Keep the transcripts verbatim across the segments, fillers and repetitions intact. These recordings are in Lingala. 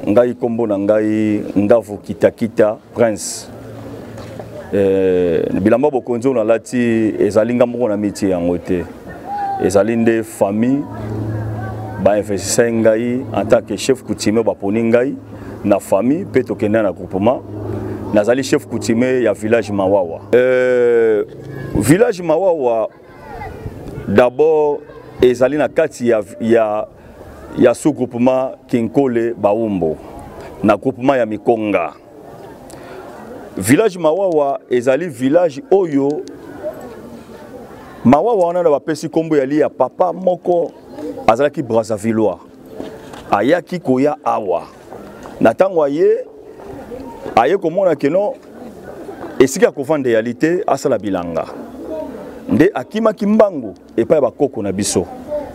ngai kombo na ngai Ngavu Kitakita Prince. Eh bilamba bokonzo na lati ezalinga moko na métier yango te. Ezalinde famille ba investisseur ngai en tant que chef coutumier ba poni ngai na famille pe tokenda na groupement. Nazali chef coutumier ya village Mawawa. Euh village Mawawa d'abord ezali na kati ya ya ya sous-groupement Kinkole Baumbo na groupement ya Mikonga. Village Mawawa ezali village oyo Mawawa wana na bapesi kombo yali ya papa moko azalaki Brazzavillois ayaki koya awa na tango aye aye komona keno esika kovanda réalité asala bilanga nde akima kimbangu epa ba koko na biso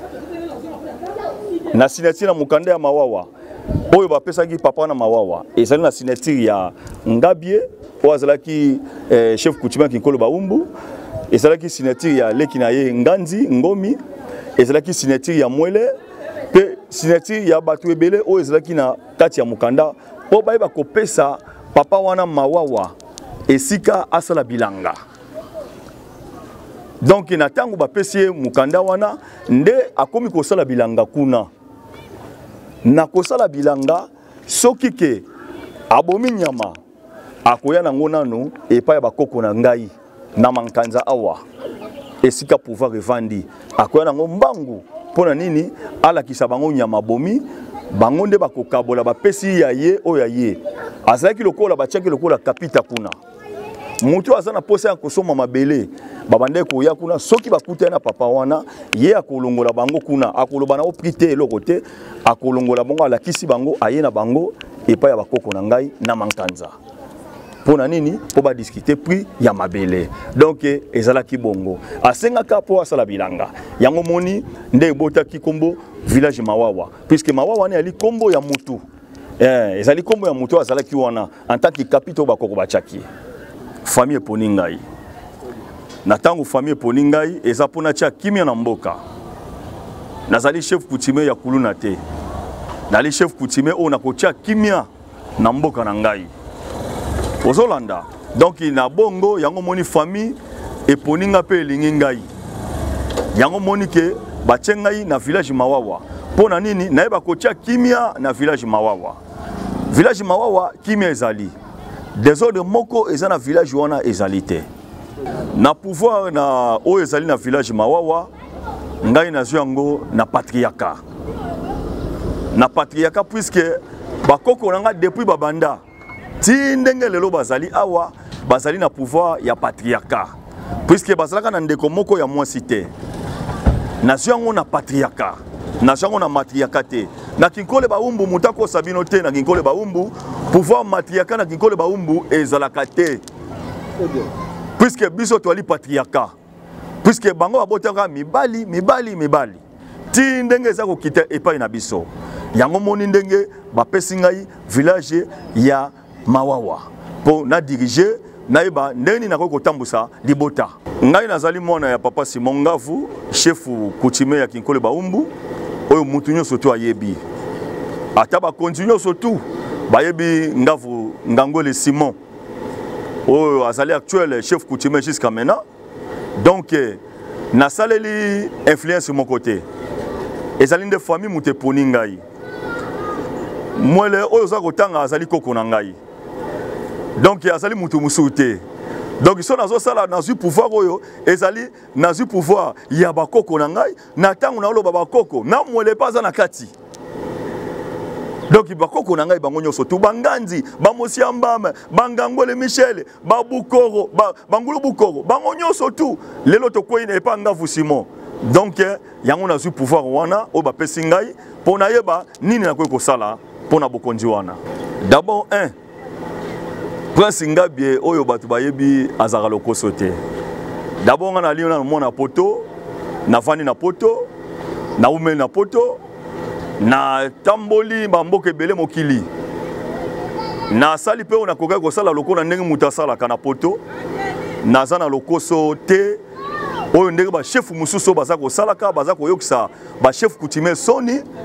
na signature na mukanda ya Mawawa oyo bapesaki papa na Mawawa ezali na signature ya Ngabie o azalaki eh, chef coutumier Kinkolo Baumbu ezalaki signature ya leki na ye Nganzi Ngomi ezalaki signature ya Mwele pe signature ya batu ebele o ezalaki na kati ya mukanda po bayeba kopesa papa wana Mawawa esika asala bilanga. Donc na tango bapesi mukanda wana nde akomi kosala bilanga kuna na kosala bilanga soki ke abomi nyama akoya nango nanu epa ya bakoko na ngai na mankanza awa esika pouvoir revandi akoya nango mbangu pona nini ala kisabango nyama bomi bango nde bakokabola bapesi ya ye oya ye azaki lokola bachaki lokola kapita kuna mutu azana posa ya kosoma mabele babande koya kuna soki bakuta na papa wana ye akolongola bango kuna akoloba na oprite eloko te akolongola bango alakisi bango aye na bango epa ya bakoko na ngai na mankanza pona nini po ba discuter prix ya mabele donc ezalaki bongo asengaka po asala bilanga yango moni nde ebotaki kombo village Mawawa puisque Mawawa ne ali kombo ya mutu eh ezali kombo ya mutu azalaki wana en tant que capitaux bakoko bachaki famille poni ngai na tango famille poni ngai eza pona tia kimia na mboka nazali chef coutumier ya kuluna te nali chef coutumier o na kotia kimia na mboka na ngai ozolanda donc na bongo yango moni famille eponi nga pe elingi ngai yango moni ke batie ngai na village Mawawa pona nini nayeba kotia kimia na village Mawawa village Mawawa kimia ezali désordre moko eza na village wana ezali te na pouvoir na o ezali na village Mawawa ngai na yango na patriarcat na patriarcat puisque bakoko nanga depuis babanda ti ndenge lelo bazali awa bazali na pouvoir ya patriarcat puisque bazalaka na ndeko moko ya mwasi te na yango na patriarcat na yango na matriarcat te na Kinkole Baumbu mutako sabino te na Kinkole Baumbu pouvoir matriarcat na Kinkole Baumbu ezalaka te puisque biso toali patriarcat puisque bango babotaka mibali mibali mibali ti ndenge eza kokita epai na biso yango moni ndenge bapesi ngai village ya Mawawa po na diriger naeba ndeni na kotambusa libota ngai nazali mwana ya papa Simon Ngavu chef coutumier ya Kinkole Baumbu oyo mutu nyonso to ayebi ata ba continue surtout bayebi Ngavu Ngangole Simon oyo azali actuel chef coutumier jusqu'à maintenant donc na saleli influence mon côté ezali nde famille mutu poni ngai mwele oyo za kotanga azali koko na ngai donc azali mutu musuté donc so nazo sala nazu pouvoir oyo ezali nazu pouvoir ya bakoko na ngai na tango na oloba bakoko na mwele paza na kati donc bakoko na ngai bango nyoso tu banganzi bamosiamba bangangole Michel babukoro bangulu bukoro bango nyoso tu lelo to koyi na epa Ngavu Simon donc yango nazu pouvoir wana o ba pesi ngai pona yeba nini na ko sala pona bokonzi wana d'abord un Prince Ngabie oyo batu bayebi azaka lokoso te d'abord nga na liona na mona poto na fani na poto na umeli na poto na tamboli bamboke bele mokili na sali pe ona koka ko sala lokona ndenge mutasala kana poto na zana lokoso te oyo ndenge ba chef mususo baza ko salaka baza ko yokisa ba chef coutumier soni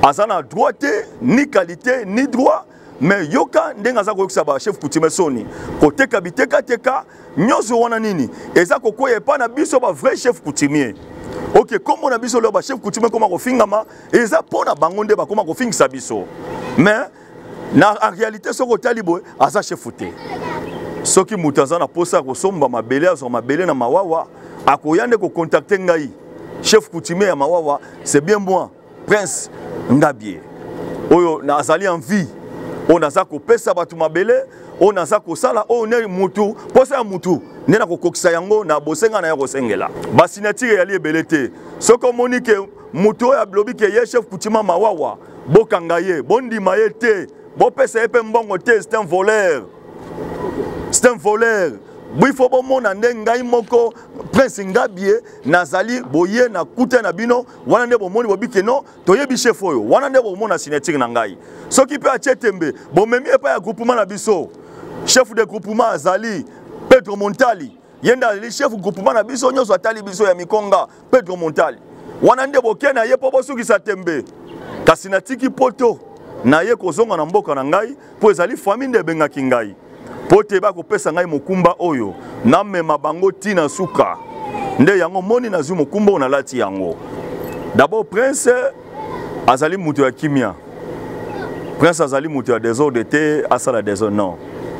azana droit ni qualité ni droit mais yoka ndenga za ko ba chef coutumier soni côté kabiteka teka nyozo wana nini eza ko koye pa na biso ba vrai chef coutumier. OK, comme on a biso le ba chef coutumier comment ko fingama eza pona bangonde ba comment ko fingisa biso. Mais na en réalité ce ko talibo aza chef fouté. Soki mutaza na posa ko somba mabele azo mabele na mawawa akoyande ko contacter ngai chef coutumier ya mawawa c'est bien moi Prince Ngabie. Oyo na azali en vie. On a ça ko pesa batu mabele, on a ça ko sala on est mutu, posa mutu. Nena ko kokisa yango na bosenga na yako sengela. Basinatire yali ebelete. Soko monique mutu ya blobi ke ye chef coutumier mawawa. Bokangaye, bondi maete, bo pesa epe mbongo te, c'est un voleur. C'est un voleur. Il faut que ngai moko Prince Ngabie nazali boye na kuta na bino wana nde bomoni bobike no toyebi chef oyo wana nde bomona signature na ngai soki pe achetembe bomemi epa ya groupement na biso chef de groupement azali Pedro Montali yenda li chef groupement na biso nyoso atali biso ya Mikonga Pedro Montali wana nde bokena ye po bosuki sa tembe kasi na tiki poto na ye kozonga na mboka na ngai po ezali famille nde bengaki ngai pote ba ko pesa ngai mokumba oyo na mema bango tina suka nde yango moni na zu mokumba ona lati yango d'abord Prince azali mutu ya kimia Prince azali mutu ya désordre te asala désordre non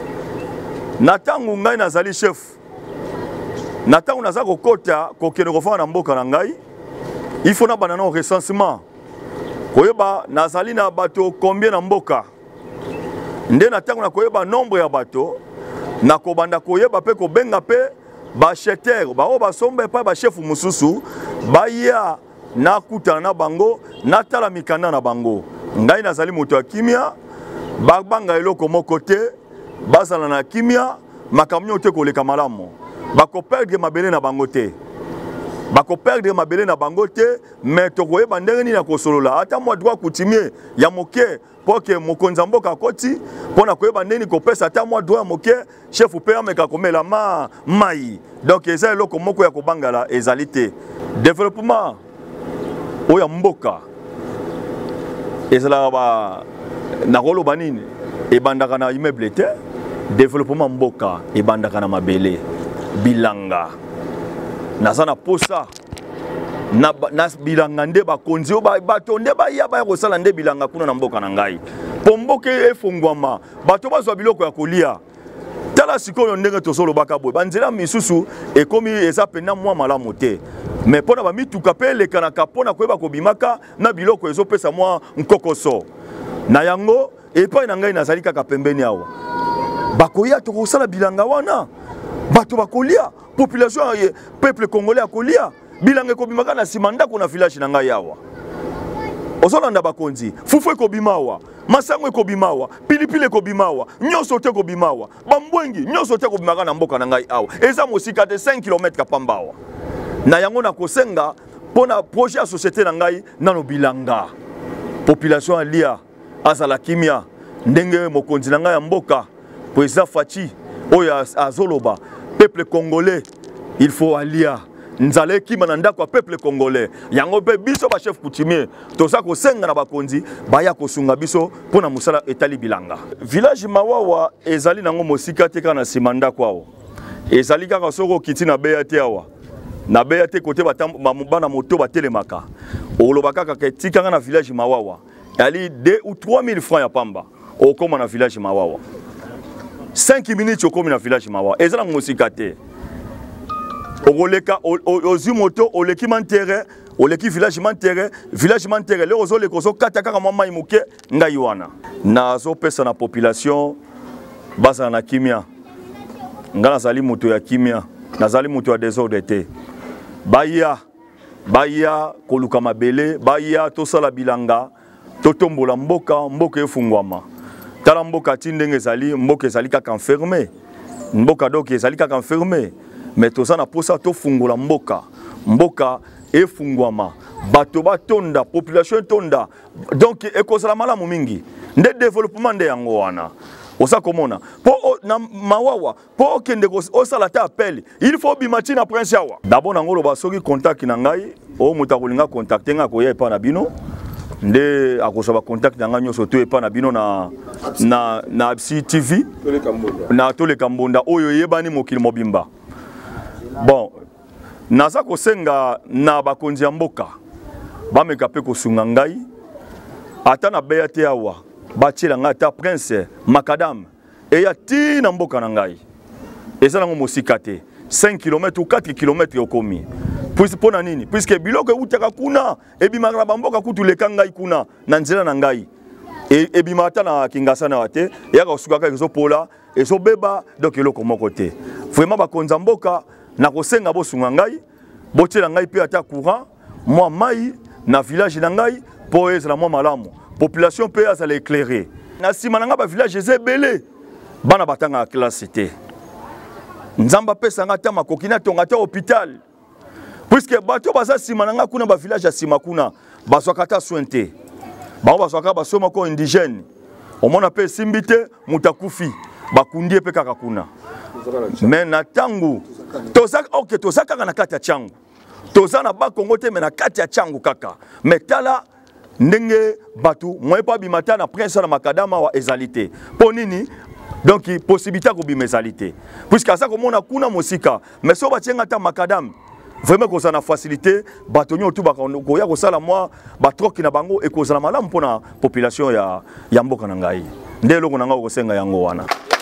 na tangu ngai nazali chef na tangu naza ko kota ko kene ko fa na mboka na ngai il faut na banana au recensement koyeba nazali na bato combien na mboka nde na tango na koyeba nombre ya bato na kobanda koyeba pe ko benga pe ba cheter ba o ba sombe pa ba chef mususu ba ya na kutana na bango na tala mikanda na bango ngai nazali moto ya kimia ba banga eloko moko te bazala na kimia makamyo te ko leka malamu ba ko perdre mabele na bango te ba ko perdre mabele na bango te mais to koyeba ndenge ni na kosolola ata moi droit coutumier ya moke pour que mokonza mboka koti pona koyeba ndeni ko pesa ata moi droit moke chef pe ameka komela ma mai donc eza eloko moko ya kobangala ezalité développement oya mboka ezala ba na rolo banini e bandaka na immeuble te développement mboka e bandaka na mabele bilanga nazana posa na na bilanga nde bakonzi ba bato nde ba ya ba kosala nde bilanga kuna na mboka na ngai po mboka efungwama bato bazwa biloko ya kolia tala sikoyo ndenge tosolo bakabwe banzela misusu ekomi eza pena mwa malamu te mais pona ba mituka pe lekana kapona koyeba kobimaka na biloko ezopesa mwa nkokoso na yango epai na ngai nazali kaka pembeni awa bakoya to kosala bilanga wana bato bakolia population peuple congolais akolia bilanga ko bimaka na simanda ko na village na ngai yawa ozolanda bakonzi fufu ko bimawa masango ko bimawa pilipili ko bimawa nyoso te ko bimawa bambwengi nyoso te ko bimaka na mboka na ngai awa eza mosika de cinq kilomètres kapambawa na yango na kosenga pona projet ya société na ngai nano bilanga population alia azala kimia ndenge mokonzi na ngai ya mboka président Fachi oya azoloba peuple congolais il faut alia nzale kima na ndako peuple congolais yango pe biso ba chef coutumier toza ko senga na bakonzi baya ko sunga biso pona musala etali bilanga village mawawa ezali nango mosika te kana simanda kwao ezali kaka soko kiti na beya te awa na beya te kote bana moto batelemaka olobaka kaka tika na village mawawa ali deux ou trois mille francs ya pamba okoma na village mawawa cinq minutes okoma na village mawawa ezala mosika te Oleka ozu moto oleki mantere oleki village mantere village mantere le ozo le kozo kata kaka mama imuke ngai wana na zo pesa na population basa na kimia ngana zali moto ya kimia nazali moto ya désordre te baya baya koluka mabele baya to sala bilanga to tombola mboka mboka efungwama tala mboka tindenge zali mboka zali kaka enfermé mboka donc zali kaka enfermé mais tout ça na posa to fungola mboka mboka efungwama bato batonda population tonda donc ekozala malamu mingi nde développement nde yango wana osa komona po na mawawa po kende osala ta appel il faut bimati na prince yawa d'abord nango loba soki contact na ngai o muta kolinga contacter nga ko yepa na bino nde akosoba contact na nganyo soto epa na bino na na na Absi T V na tole kambonda oyo yebani mokili mobimba. Bon, naza kosenga na bakonzi ya mboka bameka pe kosunga ngai ata na beya te awa batiela ngai ata prince makadam eya ti na mboka na ngai eza nango mosika te cinq kilomètres ou quatre kilomètres yokomi. Puisque pona nini puisque biloko eutaka kuna ebimaka na bamboka kutu leka ngai kuna na nzela na ngai e ebimata na Kingasa na wate yaka osukaka ezopola ezobeba donc eloko moko te. Vraiment bakonza mboka na kosenga bosunga ngai botiela ngai pe ata courant moi mai na village na ngai po ezala moi malamu population pe azala éclairée na sima na nga ba village ezebele bana batanga classe te nzamba pesa nga ta makoki na tonga ta hôpital. Puisque bato baza sima nanga kuna ba village ya sima kuna bazwaka ta soin te bango bazwaka baso moko indigène omona pe simbite mutakufi bakundi pe kaka kuna mais na tangu tozaka OK tozaka na kati ya changu tozana ba Kongo te mais na kati ya changu kaka mais tala ndenge batu moi pa bimata na prince na makadama wa ezalité po nini donc possibilité ko bimezalité puisque ça komona kuna mosika mais so batienga ta makadam vraiment qu'on a facilité batonyo tout bako ya ko sala moi ba troki na bango e ko sala malamu pona population ya ya mboka na ngai ndelo ko na nga ko senga yango wana.